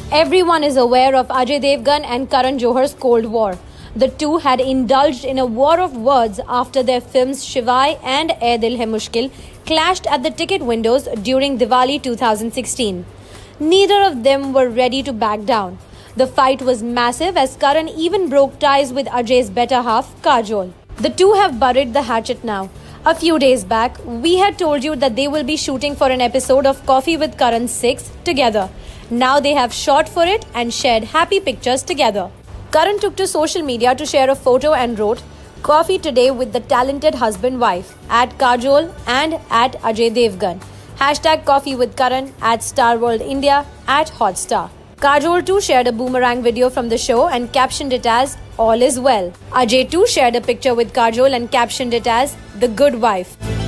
Everyone is aware of Ajay Devgn and Karan Johar's Cold War. The two had indulged in a war of words after their films Shivai and Ae Dil Hai Mushkil clashed at the ticket windows during Diwali 2016. Neither of them were ready to back down. The fight was massive as Karan even broke ties with Ajay's better half, Kajol. The two have buried the hatchet now. A few days back, we had told you that they will be shooting for an episode of Koffee with Karan 6 together. Now they have shot for it and shared happy pictures together. Karan took to social media to share a photo and wrote, "Coffee today with the talented husband-wife, at Kajol and at Ajay Devgn. Hashtag Coffee with Karan, at Star World India, at Hotstar." Kajol too shared a boomerang video from the show and captioned it as, "All is well." Ajay too shared a picture with Kajol and captioned it as, "The Good Wife."